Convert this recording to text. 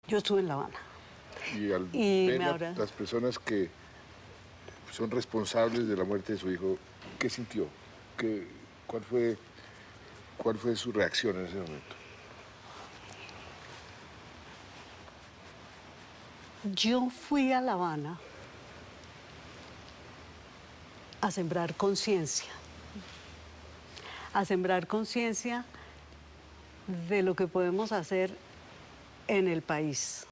Yo estuve en La Habana. Y al Y ver me habrá... las personas que son responsables de la muerte de su hijo, ¿qué sintió? ¿Qué, cuál fue, ¿Cuál fue su reacción en ese momento? Yo fui a La Habana a sembrar conciencia de lo que podemos hacer en el país.